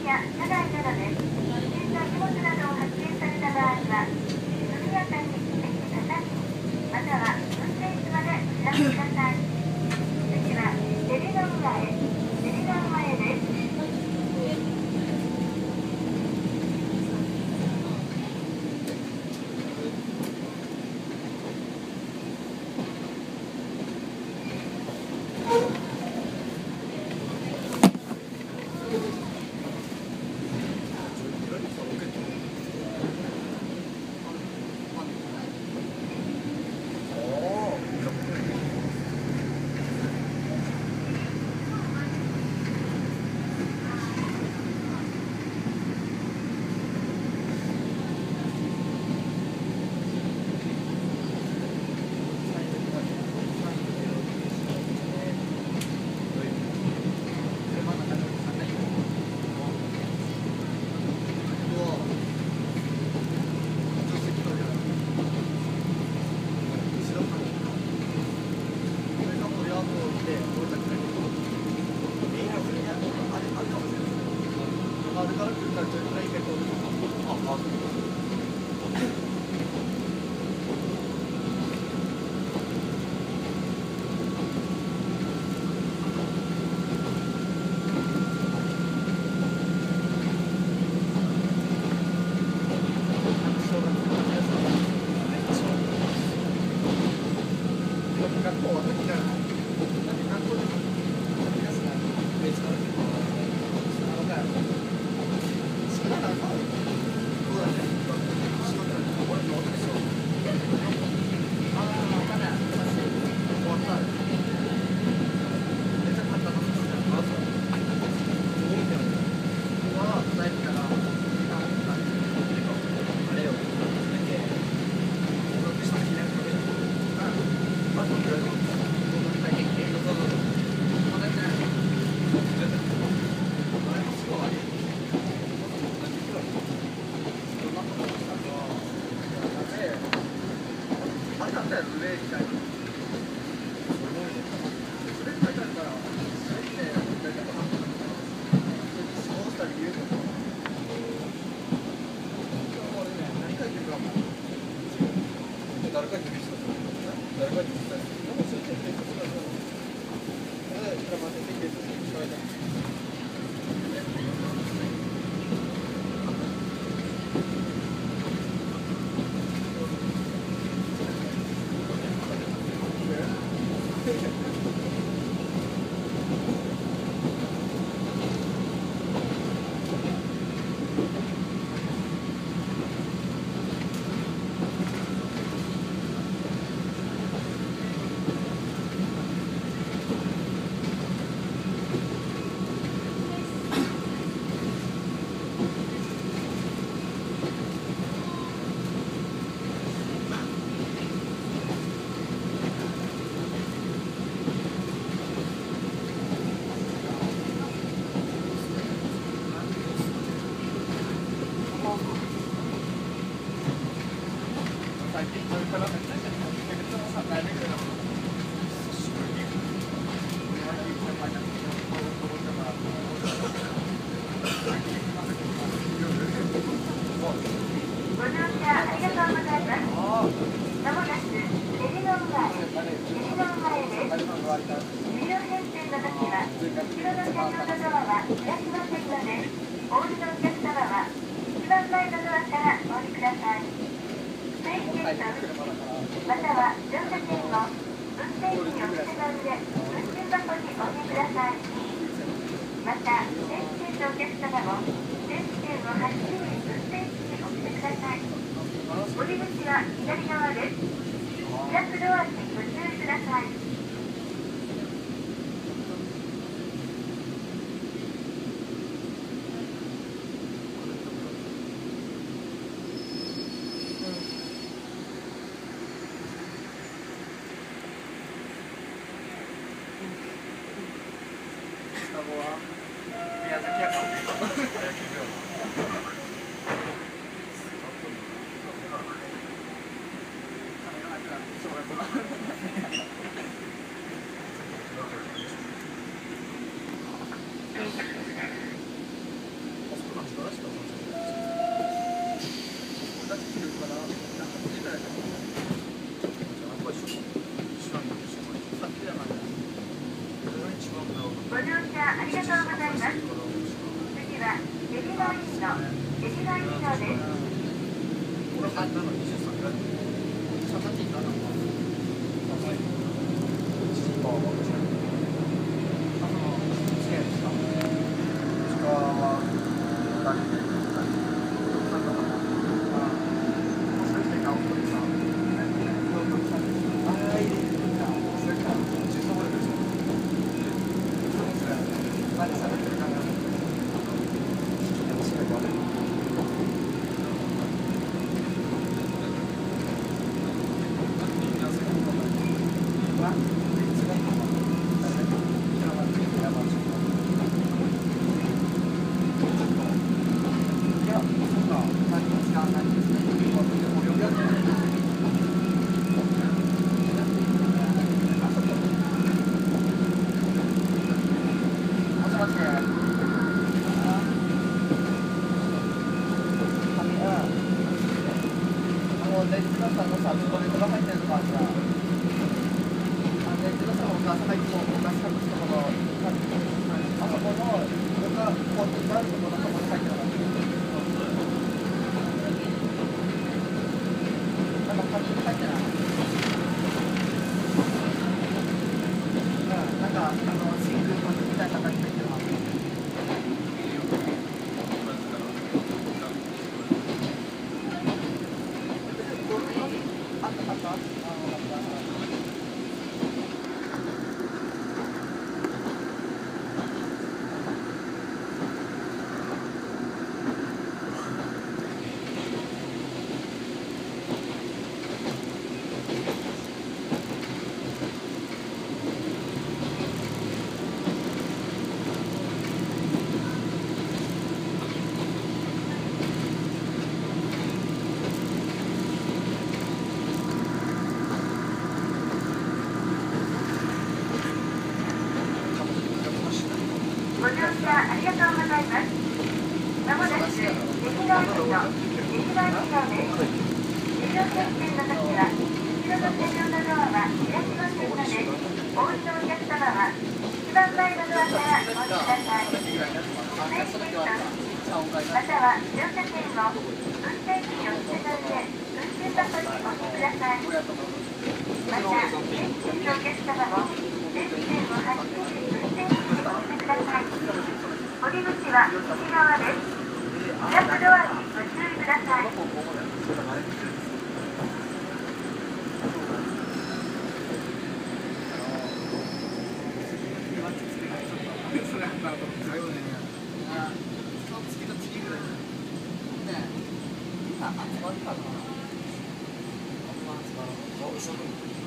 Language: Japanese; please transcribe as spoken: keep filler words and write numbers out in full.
や車内などで危険な荷物などを発見された場合は速やかに駅係員または運転手までお知らせください。次はデリノ浦へデリノ浦へです。 乗員の手違い以上です。 俺入ったのにじゅうさんぐらい。ささっていったな。 ご乗車ありがとうございます。まもなく手違いの手違い以上です。入場決定の時は後ろの車両のドアは開きませんので、お降りのお客様は一番前のドアからお降りください。メインセクションまたは乗車券を運転機にお捨ての上、運転箱にお置きください。また、電気券のお客様も電気券を発見し運転機にお捨てください。降り口は右側です。逆ドアにご注意ください。 あ、集まったかな。